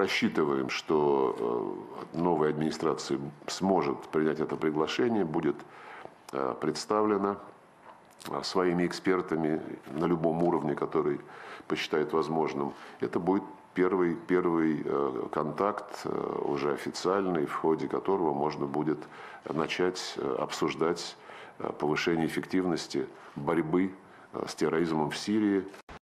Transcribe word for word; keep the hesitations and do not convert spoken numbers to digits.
рассчитываем, что новая администрация сможет принять это приглашение, будет представлена своими экспертами на любом уровне, который посчитает возможным. Это будет первый, первый контакт, уже официальный, в ходе которого можно будет начать обсуждать повышение эффективности борьбы с терроризмом в Сирии.